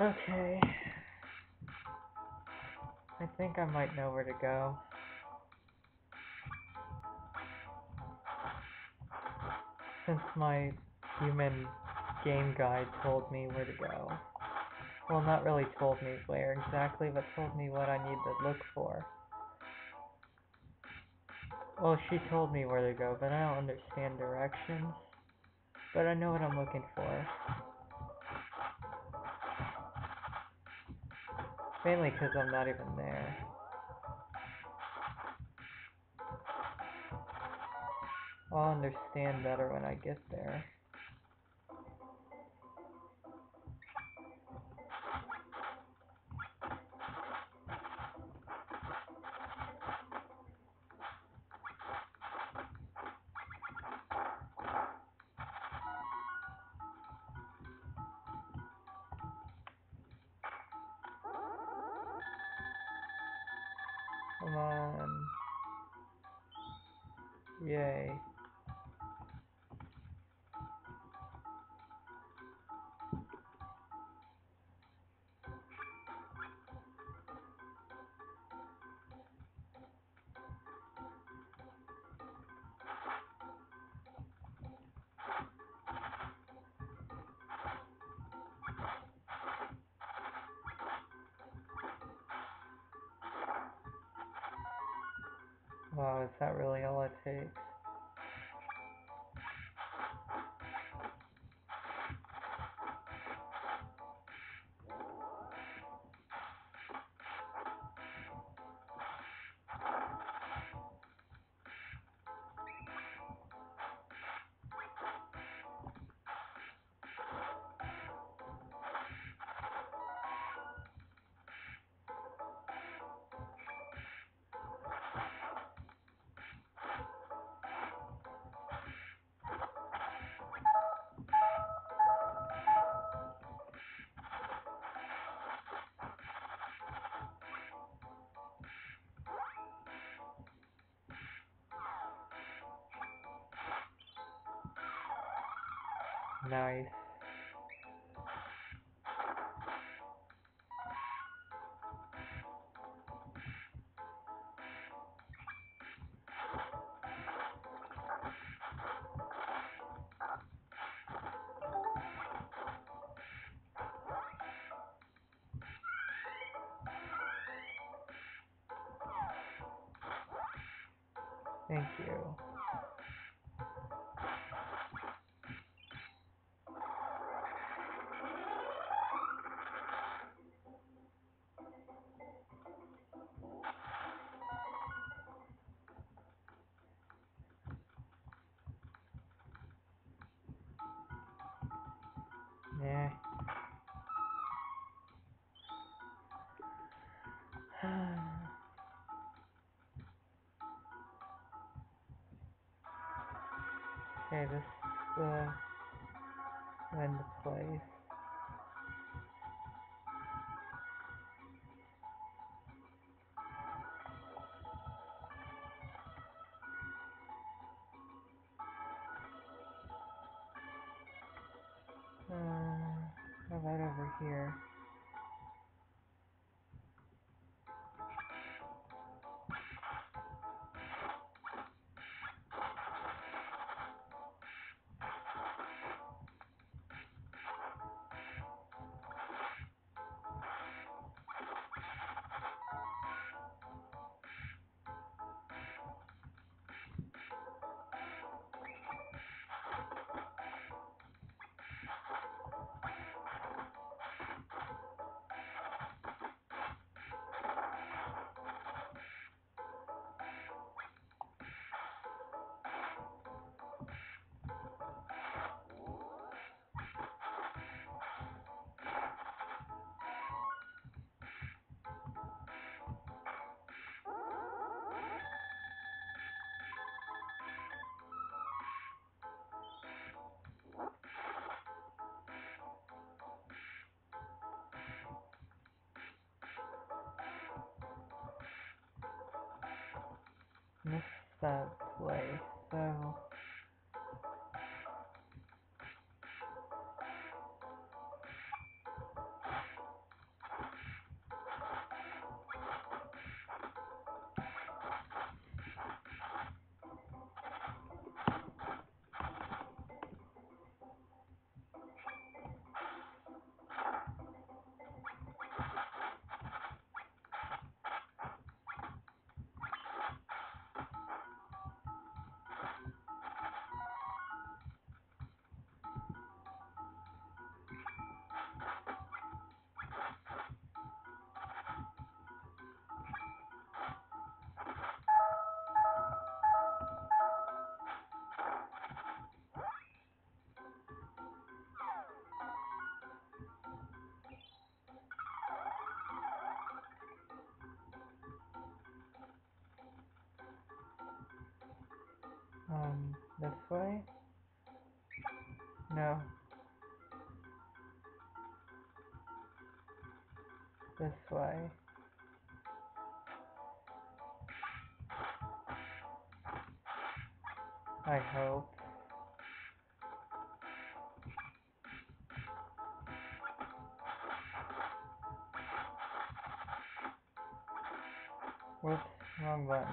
Okay. I think I might know where to go. Since my human game guide told me where to go. Well, not really told me where exactly, but told me what I need to look for. Well, she told me where to go, but I don't understand directions. But I know what I'm looking for. Mainly because I'm not even there. I'll understand better when I get there. Come on. Yay. Wow, is that really all it takes? Nice. Thank you. Yeah. Okay, this is the end place. How about over here? Missed that place, so... This way? No. This way. I hope. Whoops, wrong button.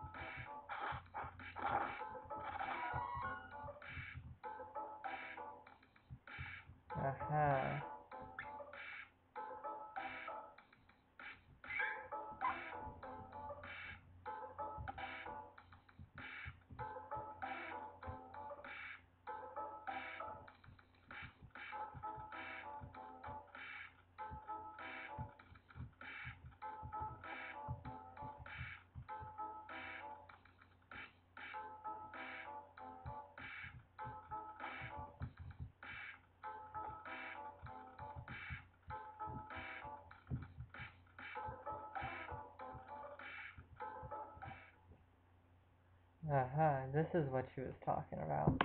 Aha. Aha, this is what she was talking about.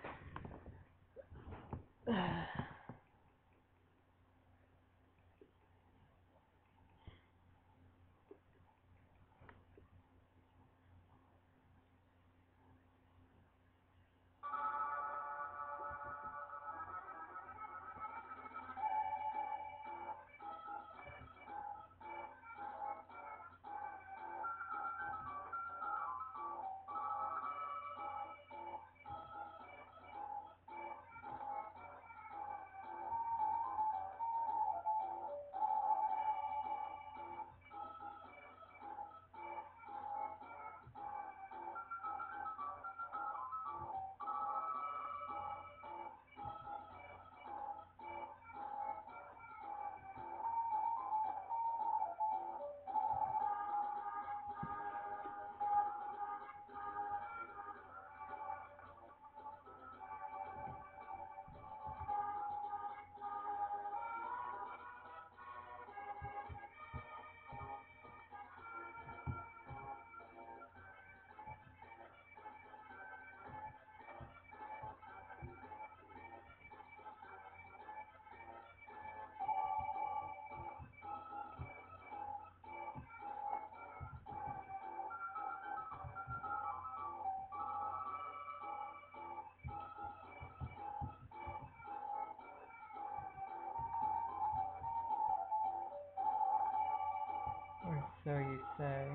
Or so you say.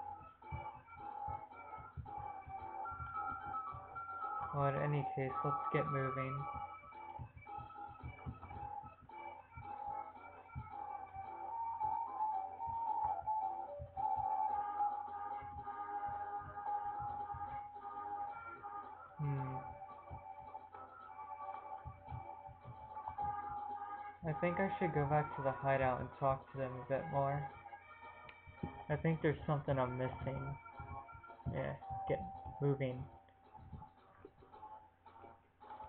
Well, in any case, let's get moving. I think I should go back to the hideout and talk to them a bit more. I think there's something I'm missing. Yeah, get moving.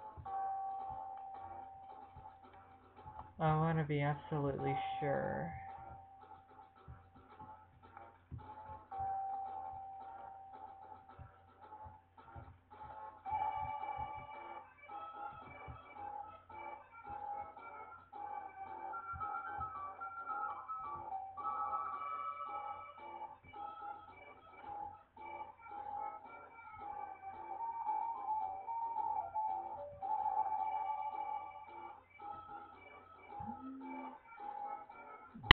I want to be absolutely sure.